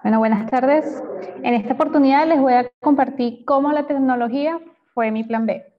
Bueno, buenas tardes. En esta oportunidad les voy a compartir cómo la tecnología fue mi plan B.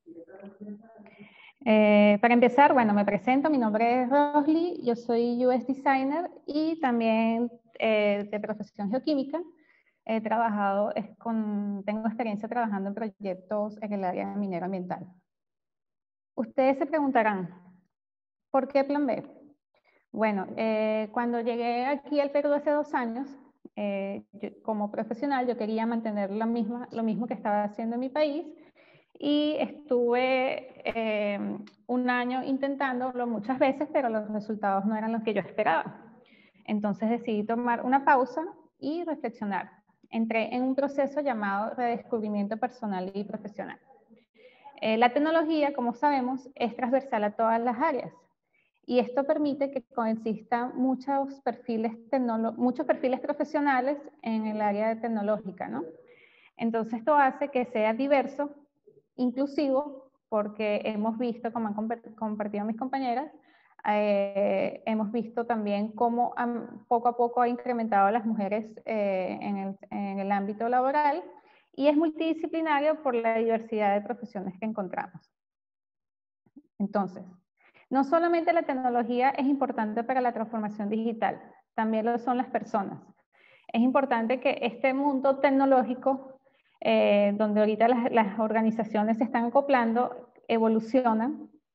Para empezar, bueno, me presento, mi nombre es Rosly, yo soy UX Designer y también de profesión geoquímica. He trabajado, tengo experiencia trabajando en proyectos en el área minero ambiental. Ustedes se preguntarán, ¿por qué plan B? Bueno, cuando llegué aquí al Perú hace 2 años, como profesional yo quería mantener lo mismo que estaba haciendo en mi país y estuve 1 año intentándolo muchas veces, pero los resultados no eran los que yo esperaba. Entonces decidí tomar una pausa y reflexionar. Entré en un proceso llamado redescubrimiento personal y profesional. La tecnología, como sabemos, es transversal a todas las áreas. Y esto permite que coexistan muchos perfiles profesionales en el área tecnológica, ¿no? Entonces esto hace que sea diverso, inclusivo, porque hemos visto, como han compartido mis compañeras, hemos visto también cómo poco a poco ha incrementado a las mujeres en el ámbito laboral y es multidisciplinario por la diversidad de profesiones que encontramos. Entonces, no solamente la tecnología es importante para la transformación digital, también lo son las personas. Es importante que este mundo tecnológico, donde ahorita las organizaciones se están acoplando, evoluciona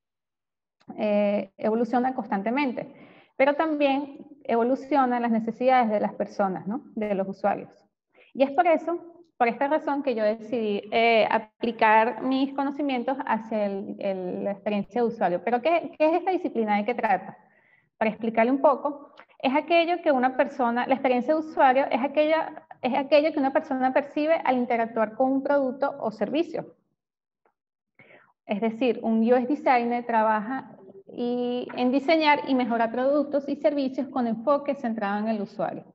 constantemente, pero también evolucionan las necesidades de las personas, ¿no? De los usuarios. Y es por esta razón que yo decidí aplicar mis conocimientos hacia la experiencia de usuario. Pero ¿qué es esta disciplina? ¿De qué trata? Para explicarle un poco, es aquello que la experiencia de usuario es aquello que una persona percibe al interactuar con un producto o servicio. Es decir, un UX designer trabaja en diseñar y mejorar productos y servicios con enfoque centrado en el usuario.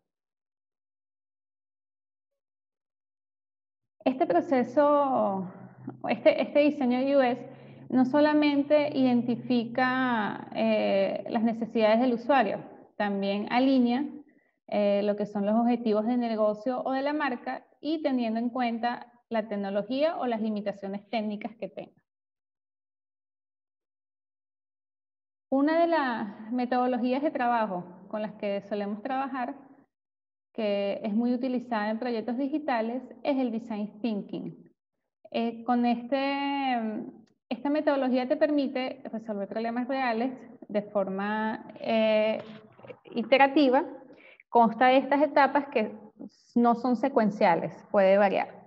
Este proceso, este diseño UX no solamente identifica las necesidades del usuario, también alinea lo que son los objetivos de negocio o de la marca y teniendo en cuenta la tecnología o las limitaciones técnicas que tenga. Una de las metodologías de trabajo con las que solemos trabajar, que es muy utilizada en proyectos digitales, es el Design Thinking. Esta metodología te permite resolver problemas reales de forma iterativa. Consta de estas etapas que no son secuenciales, puede variar.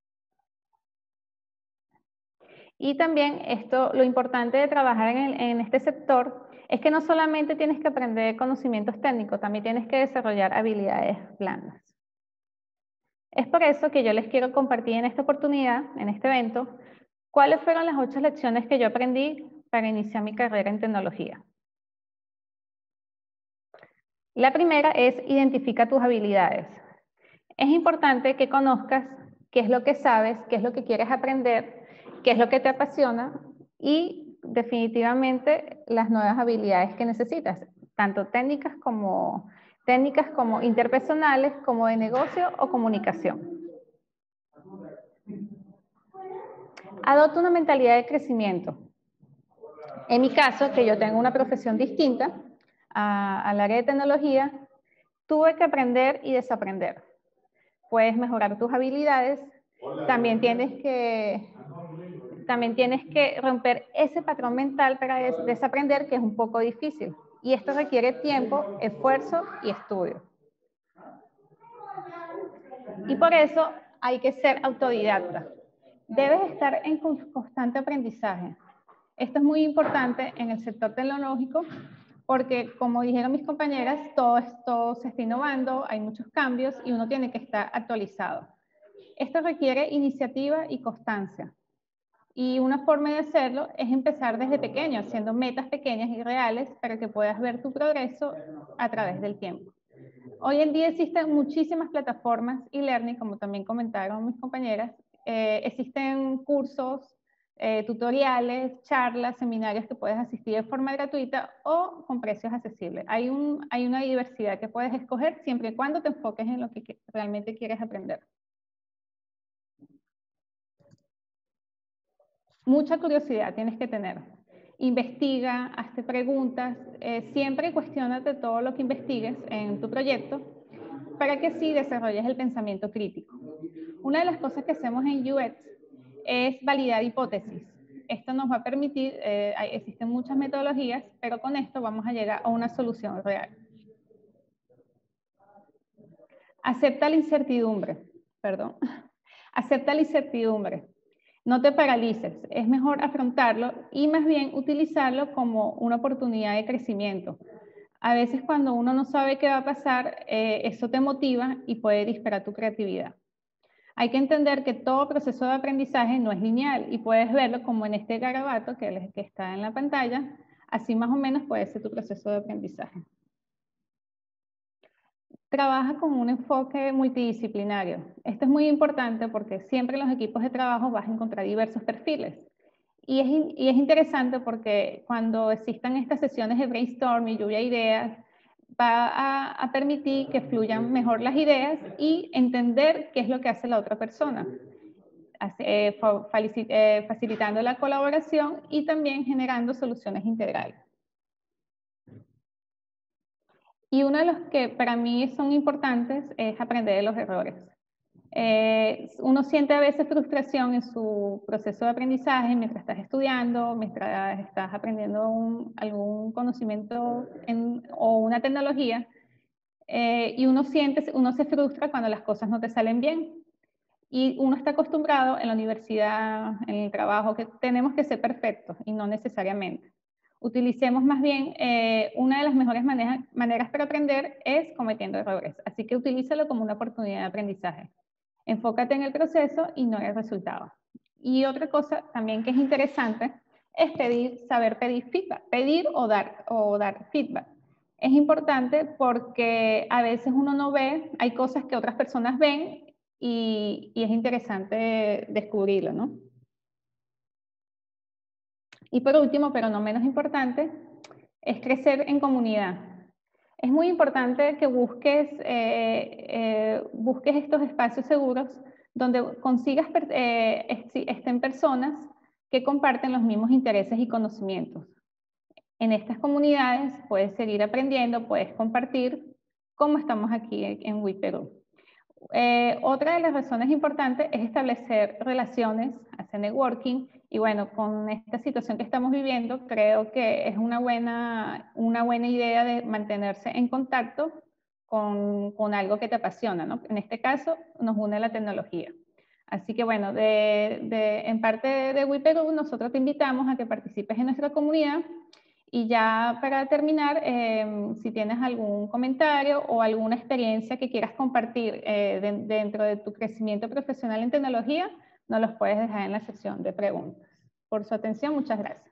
Y también lo importante de trabajar en este sector es que no solamente tienes que aprender conocimientos técnicos, también tienes que desarrollar habilidades blandas. Es por eso que yo les quiero compartir en esta oportunidad, en este evento, cuáles fueron las 8 lecciones que yo aprendí para iniciar mi carrera en tecnología. La primera es identifica tus habilidades. Es importante que conozcas qué es lo que sabes, qué es lo que quieres aprender, qué es lo que te apasiona y definitivamente las nuevas habilidades que necesitas, tanto técnicas como interpersonales, como de negocio o comunicación. Adopta una mentalidad de crecimiento. En mi caso, que yo tengo una profesión distinta al área de tecnología, tuve que aprender y desaprender. Puedes mejorar tus habilidades, también tienes que romper ese patrón mental para desaprender, que es un poco difícil. Y esto requiere tiempo, esfuerzo y estudio. Y por eso hay que ser autodidacta. Debes estar en constante aprendizaje. Esto es muy importante en el sector tecnológico porque, como dijeron mis compañeras, todo se está innovando, hay muchos cambios y uno tiene que estar actualizado. Esto requiere iniciativa y constancia. Y una forma de hacerlo es empezar desde pequeño, haciendo metas pequeñas y reales para que puedas ver tu progreso a través del tiempo. Hoy en día existen muchísimas plataformas e-learning, como también comentaron mis compañeras. Existen cursos tutoriales, charlas, seminarios que puedes asistir de forma gratuita o con precios accesibles. Hay una diversidad que puedes escoger siempre y cuando te enfoques en lo que realmente quieres aprender. Mucha curiosidad tienes que tener. Investiga, hazte preguntas, siempre cuestiónate todo lo que investigues en tu proyecto para que así desarrolles el pensamiento crítico. Una de las cosas que hacemos en UX es validar hipótesis. Esto nos va a permitir, existen muchas metodologías, pero con esto vamos a llegar a una solución real. Acepta la incertidumbre, perdón. Acepta la incertidumbre. No te paralices, es mejor afrontarlo y más bien utilizarlo como una oportunidad de crecimiento. A veces cuando uno no sabe qué va a pasar, eso te motiva y puede disparar tu creatividad. Hay que entender que todo proceso de aprendizaje no es lineal y puedes verlo como en este garabato que está en la pantalla. Así más o menos puede ser tu proceso de aprendizaje. Trabaja con un enfoque multidisciplinario. Esto es muy importante porque siempre en los equipos de trabajo vas a encontrar diversos perfiles. Y es interesante porque cuando existan estas sesiones de brainstorming, lluvia de ideas, va a permitir que fluyan mejor las ideas y entender qué es lo que hace la otra persona, facilitando la colaboración y también generando soluciones integrales. Y uno de los que para mí son importantes es aprender de los errores. Uno siente a veces frustración en su proceso de aprendizaje mientras estás estudiando, mientras estás aprendiendo algún conocimiento o una tecnología, y uno se frustra cuando las cosas no te salen bien. Y uno está acostumbrado en la universidad, en el trabajo, que tenemos que ser perfectos y no necesariamente. Utilicemos más bien, una de las mejores maneras para aprender es cometiendo errores. Así que utilízalo como una oportunidad de aprendizaje. Enfócate en el proceso y no en el resultado. Y otra cosa también que es interesante es saber pedir feedback, pedir o dar feedback. Es importante porque a veces uno no ve, hay cosas que otras personas ven y es interesante descubrirlo, ¿no? Y por último, pero no menos importante, es crecer en comunidad. Es muy importante que busques estos espacios seguros donde consigas estén personas que comparten los mismos intereses y conocimientos. En estas comunidades puedes seguir aprendiendo, puedes compartir, como estamos aquí en WIPerú. Otra de las razones importantes es establecer relaciones, hacer networking, y bueno, con esta situación que estamos viviendo, creo que es una buena idea de mantenerse en contacto con algo que te apasiona, ¿no? En este caso, nos une la tecnología. Así que bueno, en parte de WIPerú, nosotros te invitamos a que participes en nuestra comunidad. Y ya para terminar, si tienes algún comentario o alguna experiencia que quieras compartir dentro de tu crecimiento profesional en tecnología, nos los puedes dejar en la sección de preguntas. Por su atención, muchas gracias.